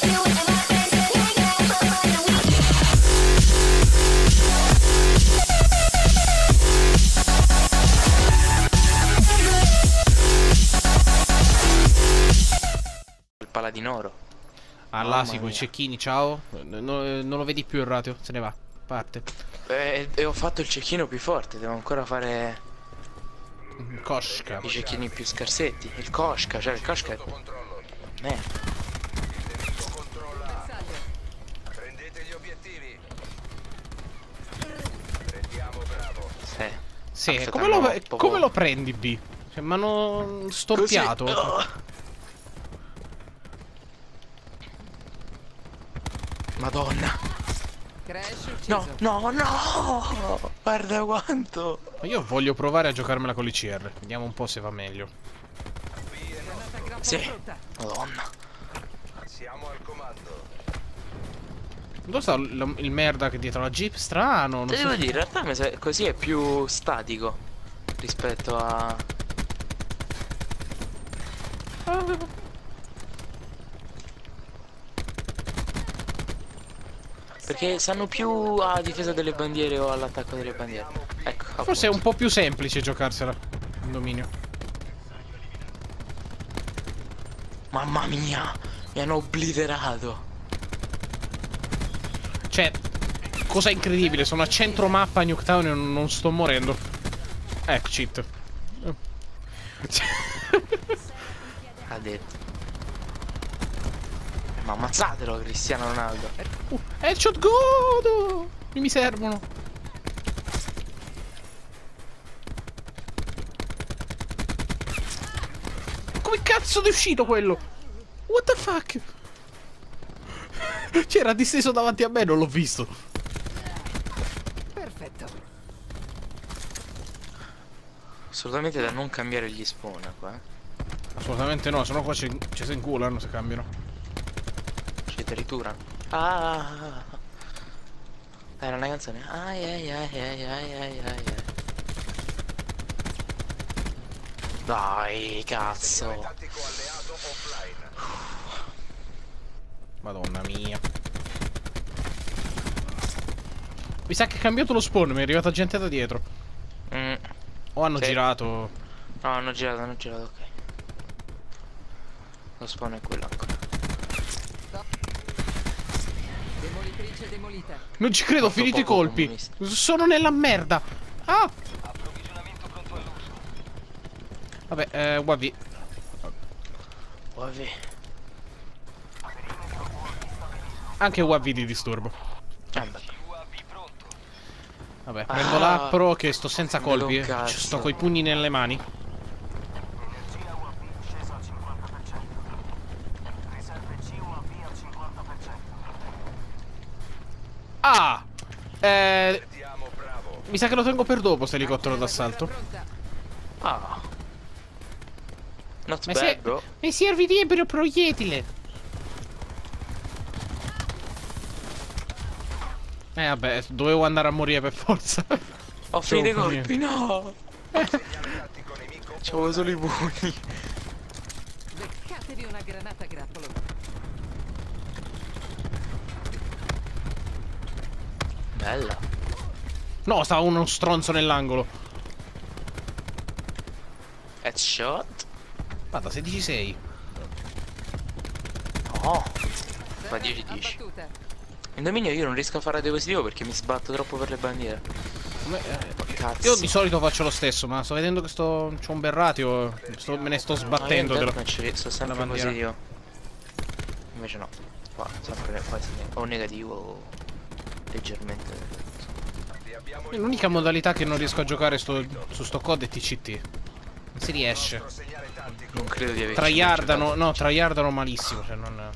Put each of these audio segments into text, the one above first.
Il paladinoro. All'asi con i cecchini, ciao. Non lo vedi più il ratio, se ne va. Parte. E ho fatto il cecchino più forte, devo ancora fare Koshka. i cecchini più scarsetti. Il Koshka, cioè il Koshka. Merda. Prendete gli obiettivi. Prendiamo Bravo. Sì. Sì, Aspetta, come lo prendi B? Cioè, mi hanno storpiato. Così. Oh. Madonna. No, no, no! Guarda quanto! Ma io voglio provare a giocarmela con l'ICR. Vediamo un po' se va meglio. Sì, madonna. Siamo al comando. Dove sta il merda che è dietro la jeep? Strano, non Te so. devo dire, in realtà così è più statico rispetto a... Perché sanno più alla difesa delle bandiere o all'attacco delle bandiere. Ecco, Forse è un appunto. po' più semplice giocarsela in dominio. Mamma mia, mi hanno obliterato. Cioè, cosa incredibile, sono a centro mappa a Nuketown e non sto morendo. Ecco, cheat. Ha detto. Ma ammazzatelo Cristiano Ronaldo. Headshot godo! Mi servono. Come cazzo è uscito quello? What the fuck? C'era disteso davanti a me, non l'ho visto. Perfetto. Assolutamente da non cambiare gli spawn qua. Assolutamente no, sennò qua ci si inculano se cambiano. Ci riturano. Ah! Era una canzone. Ai ai ai ai ai ai ai. Dai, cazzo. Tattico alleato offline. Madonna mia. Mi sa che è cambiato lo spawn, mi è arrivata gente da dietro. O hanno Sì. girato. No, hanno girato, ok. Lo spawn è quello ancora. Demolitrice demolita. Non ci credo, ho Molto finito i poco colpi. comunista. Sono nella merda. Ah! Approvvigionamento pronto all'uso. Vabbè, UAV. Vabbè. Anche UAV di disturbo. Vabbè. UAV pronto. Vabbè, prendo l'appro che sto senza vedo colpi. un cazzo. Sto coi pugni nelle mani. Energia UAV scesa al 50%. Riserve C UAV al 50%. Ah! Prendiamo Bravo. Mi sa che lo tengo per dopo, sto elicottero d'assalto. Pronta. Ah. Not Ma bad, bro. mi servi di ebrio proiettile. Vabbè, dovevo andare a morire per forza. Ho finito i C'avevo colpi, no. Segnale tattico nemico. C'avevo solo i pugni. Beccatevi una granata a grappolo. Bella. No, stava uno stronzo nell'angolo. Headshot. Guarda, 16-6. No. Ma 10-10. Abbattuta. In dominio io non riesco a fare positivo perché mi sbatto troppo per le bandiere. Cazzo. Io di solito faccio lo stesso, ma sto vedendo che c'ho un bel ratio. Me ne sto sbattendo. No, sto sempre della bandiera. positivo. Invece no. Qua sempre quasi o negativo o leggermente. L'unica modalità che non riesco a giocare su sto COD è TCT. Non si riesce. Segnale tattico. Non credo di averci Tryhardano, no, tryhardano malissimo. Cioè, non.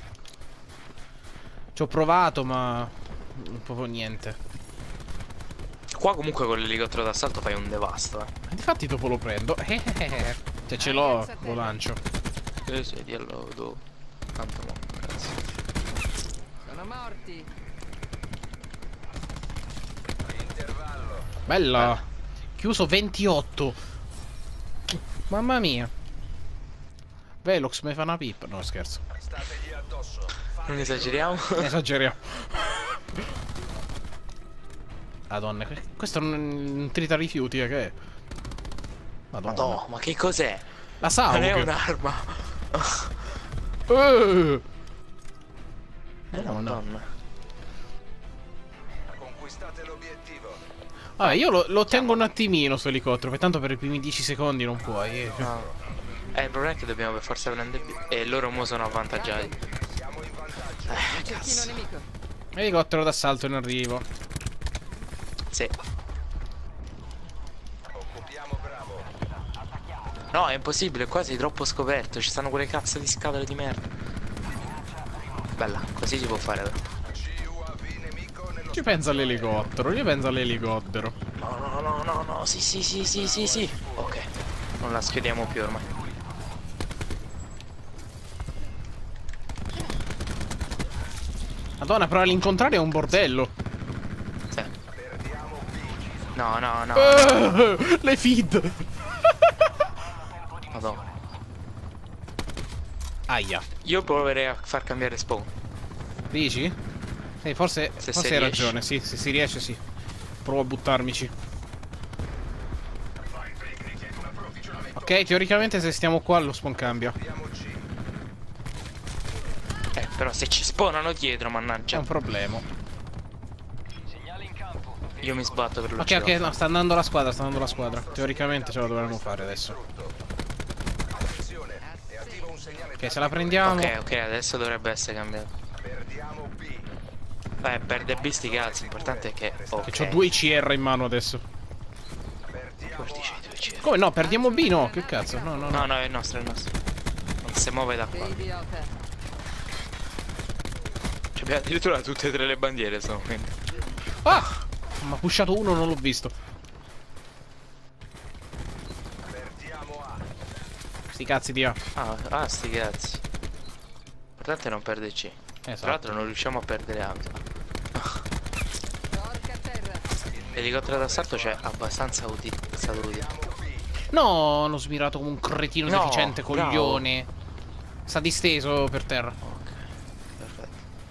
Ci ho provato, ma. Proprio niente. Qua comunque con l'elicottero d'assalto fai un devasto, Difatti dopo lo prendo. Se ce l'ho, lo lancio. Sì, dillo dopo. Tanto mo, cazzo. Sono morti. Intervallo. Bella. Chiuso 28. Mamma mia. Velox mi fa una pipa. No, scherzo. Stategli addosso. Non esageriamo. Esageriamo. Madonna, questo è un trita rifiuti, che è? Madonna. Madonna, ma che cos'è? La Non è Saug. un'arma. No, no. Madonna. Conquistate l'obiettivo. Vabbè, io lo tengo un attimino sto elicottero, perché tanto per i primi 10 secondi non puoi. No. Il problema è che dobbiamo per forza prendere e loro mo sono avvantaggiati. Siamo in vantaggio. Un cecchino Cazzo. nemico. Elicottero d'assalto in arrivo. Sì. Occupiamo Bravo. No, è impossibile, qua sei troppo scoperto, ci stanno quelle cazzo di scatole di merda. Bella, così si può fare però. CUAV nemico nello Ci pensa all'elicottero, io penso all'elicottero. No, no, no, no, no, sì, sì, sì, sì, sì, sì. Ok, non la schiodiamo più ormai. Madonna, però all'incontrario è un bordello. Sì. No, no, no, Le feed. madonna. Aia. Io proverei a far cambiare spawn. Dici? Forse Se hai riesci. ragione, sì, se si riesce sì. Provo a buttarmici. Ok, teoricamente se stiamo qua lo spawn cambia. Però se ci spawnano dietro, C'è mannaggia. un problema. Io mi sbatto per Ok, l'uccido. ok, no, sta andando la squadra, sta andando la squadra. Teoricamente ce la dovremmo fare adesso. Attenzione, è attivo un segnale. Ok, se la prendiamo. Ok, ok, adesso dovrebbe essere cambiato. Perdiamo B. Perde B sti cazzi, l'importante è che... Ok. Che ho 2 ICR in mano adesso. Perdiamo Che dici, tu, ci- Come no? Perdiamo B? No, che cazzo? No, no, No, no. no, è il nostro, è il nostro. Non si muove da qua. Baby out. Abbiamo addirittura tutte e tre le bandiere sto momento. Ah! Mi ha pushato uno, non l'ho visto. Perdiamo A. Sti cazzi di A. Sti cazzi. L'importante è non perdere C. Tra Esatto. l'altro non riusciamo a perdere auto. Porca terra. L'elicottero d'assalto c'è abbastanza è stato utile. No, l'ho smirato come un cretino No, deficiente, bravo. coglione. Sta disteso per terra. Ok, perfetto.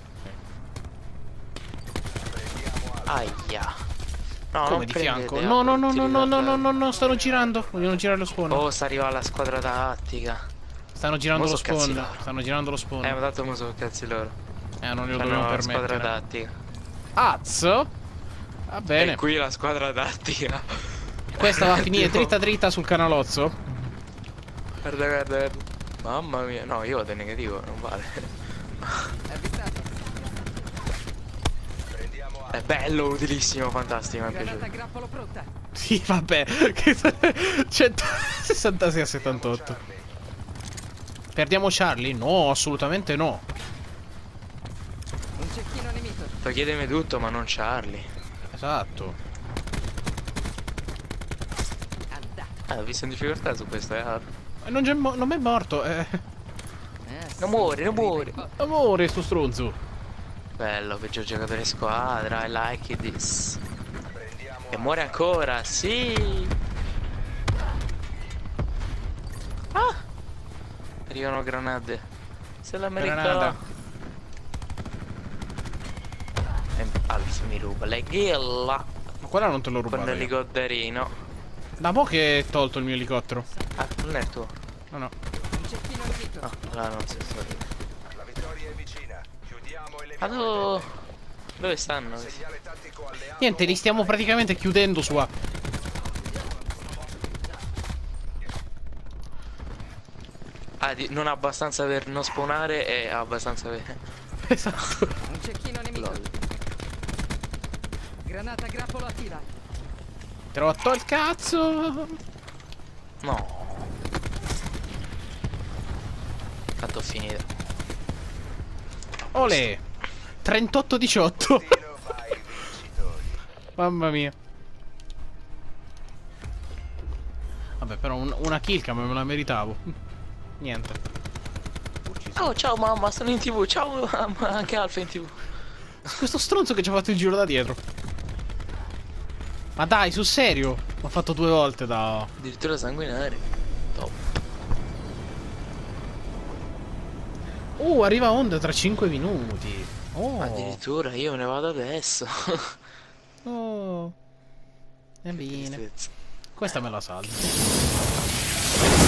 Aia. No, Come non di prendete fianco? No, no, no, tiri no, no, no, no, da- no, no, stanno girando. Vogliono girare lo spawn. Oh, sta arrivando la squadra tattica. Stanno girando mo lo so cazzi spawn. loro. Stanno girando lo spawn. Ma tanto mo so cazzi loro. Non glielo Fanno dobbiamo la squadra permettere. tattica. Azzo. Va bene. E qui la squadra tattica. Questa va a finire Tipo- dritta dritta sul canalozzo. Guarda, guarda, guarda. Mamma mia. No, io vado in negativo, non vale. Avvistato. Prendiamo A. È bello, utilissimo, fantastico, mi è Granata piaciuto. grappolo pronta. Sì, vabbè. 166 a 78. Perdiamo Charlie? No, assolutamente no. Un cecchino nemico. Toglietemi tutto, ma non Charlie. Esatto. Andato. Ho visto in difficoltà su questo, Non mi è morto. Non muore, non muore. Amore, sto stronzo. Bello, peggior giocatore squadra, I like this. Prendiamo E muore ancora, sì. Ah! Arrivano granate. Se l'americano. Granata. Alf mi ruba le ghilla Ma quella non te l'ho con rubata. io. l'elicotterino. Da mo' che hai tolto il mio elicottero. Ah, non è tuo. No, no. Un cecchino nemico. No, là non si sta. La vittoria è vicina. Chiudiamo e Ma dove stanno? Segnale tattico alleato. Niente, li stiamo praticamente chiudendo su A. Non ha abbastanza per non spawnare e ha abbastanza per... Esatto. Un cecchino nemico. Lol. Granata grappolo a tira. Ti ho rotto il cazzo. No. Tanto ho finito. Ole. 38-18. Vai vincitori. Mamma mia. Vabbè, però una kill cam me la meritavo. Niente. Oh, ciao mamma, sono in TV. Ciao mamma, anche Alfa è in TV. Questo stronzo che ci ha fatto il giro da dietro. Ma dai, sul serio? L'ho fatto 2 volte da... Addirittura sanguinare. Top. Arriva onda tra 5 minuti. Oh. Addirittura io me ne vado adesso. Oh. E Che bene. tristezza. Questa me la salvo.